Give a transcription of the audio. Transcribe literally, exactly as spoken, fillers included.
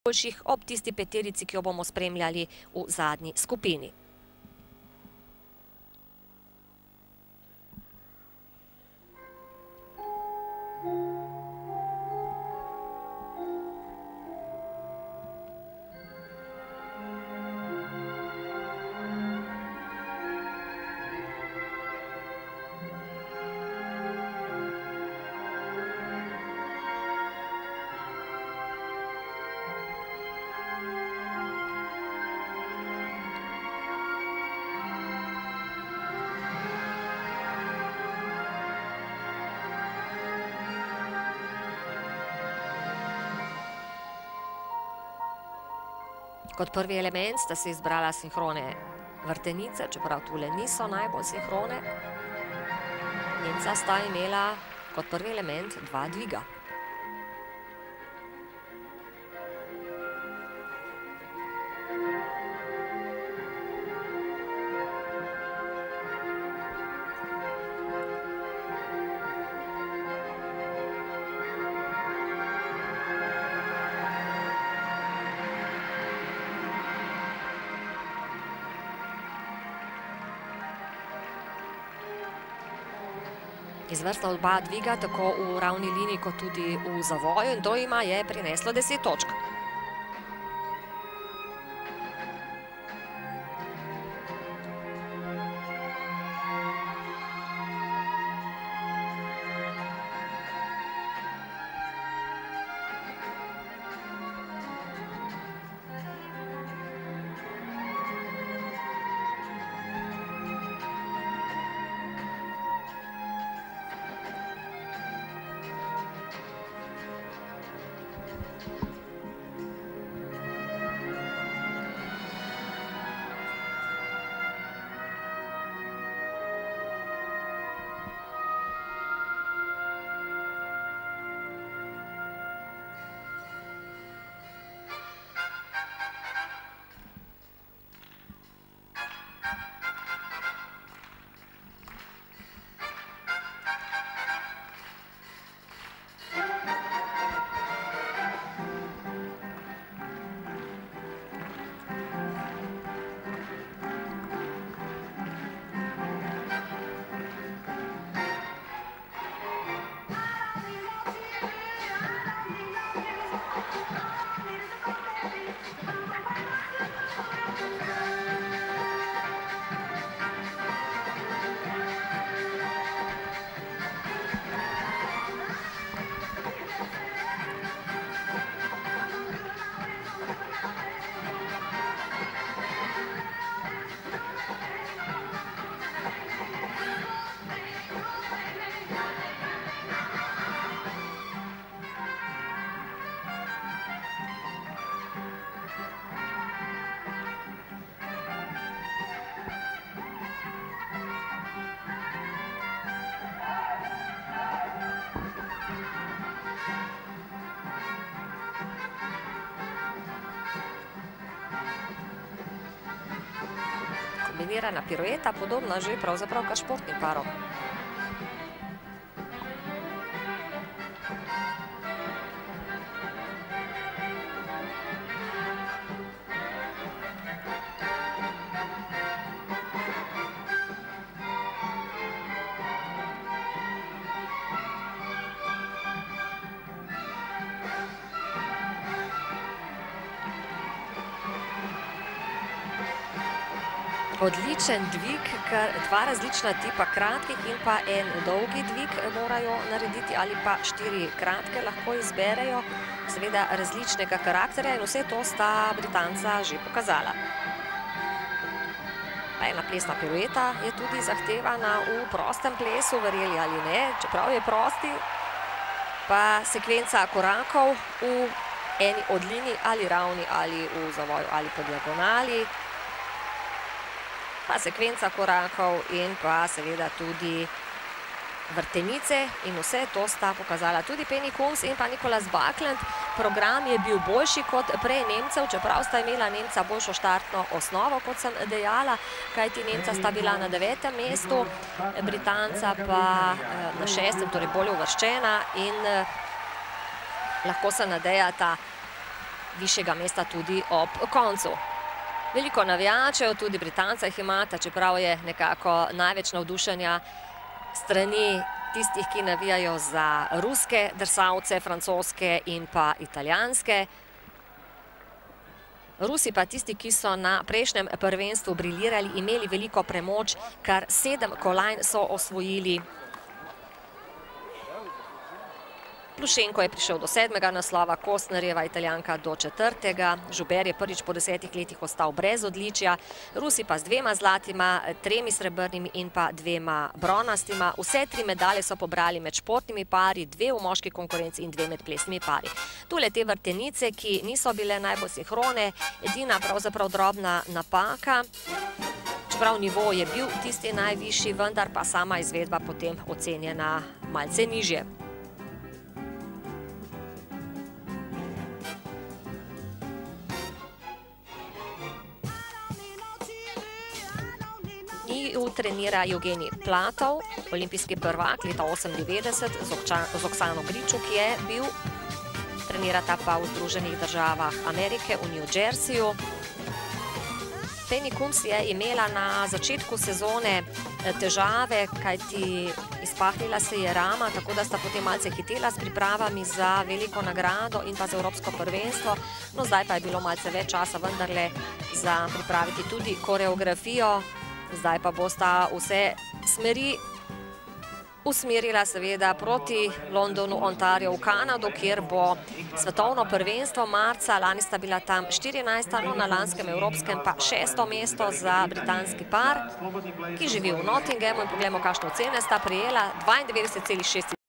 boljših ob tisti peterici, ki jo bomo spremljali v zadnji skupini. Kot prvi element sta se izbrala sinhrone vrtenice, čeprav tule niso najbolj sinhrone. Nemca sta imela kot prvi element dva dviga. Izvrstna oba dviga, tako v ravni liniji, kot tudi v zavoju, in to jima je prineslo deset točk. Kombinirana pirueta, podobna že pravzaprav kar športnim parom. Odličen dvig, ker dva različna tipa kratkih in pa en dolgi dvig morajo narediti, ali pa štiri kratke lahko izberejo, seveda različnega karakterja, in vse to sta Britanca že pokazala. Ena plesna pirueta je tudi zahtevana v prostem plesu, verjeli ali ne, čeprav je prosti, pa sekvenca korakov v eni od linij, ali ravni, ali v zavoju, ali po diagonali, pa sekvenca korakov in pa seveda tudi vrtenice, in vse to sta pokazala tudi Penny Coombs in pa Nicholas Buckland. Program je bil boljši kot prej Nemcev, čeprav sta imela Nemca boljšo štartno osnovo, kot sem dejala, kajti Nemca sta bila na devetem mestu, Britanca pa na šestem, torej bolje uvrščena, in lahko se nadejata višjega mesta tudi ob koncu. Veliko navijačev, tudi Britanca jih imata, čeprav je nekako največ navdušenja strani tistih, ki navijajo za ruske drsalce, francoske in pa italijanske. Rusi pa tisti, ki so na prejšnjem prvenstvu briljirali, imeli veliko premoč, kar sedem kolajn so osvojili. Plušenko je prišel do sedmega naslova, Kostnerjeva Italijanka do četrtega, Žuber je prvič po desetih letih ostal brez odličja, Rusi pa z dvema zlatima, tremi srebrnimi in pa dvema bronastima. Vse tri medalje so pobrali med športnimi pari, dve v moški konkurenci in dve med plesnimi pari. Tule te vrtenice, ki niso bile najbolj sinhrone, edina pravzaprav drobna napaka. Čeprav nivo je bil tisti najvišji, vendar pa sama izvedba potem ocenjena malce nižje. E U trenira Evgenij Platov, olimpijski prvak leta osemindevetdeset z Oksano Gričuk je bil, trenirata pa v Združenih državah Amerike v New Jerseyju. Penny Kunz je imela na začetku sezone težave, kajti izpahnila se je rama, tako da sta potem malce hitela s pripravami za veliko nagrado in pa za evropsko prvenstvo. No, zdaj pa je bilo malce več časa vendarle za pripraviti tudi koreografijo. Zdaj pa bosta vse smeri usmerila seveda proti Londonu, Ontario v Kanado, kjer bo svetovno prvenstvo marca. Lani sta bila tam štirinajsta, no na lanskem evropskem pa šesto mesto za britanski par, ki živi v Nottinghamu, in poglejmo, kakšne ocene sta prejela, dvaindevetdeset celih šest.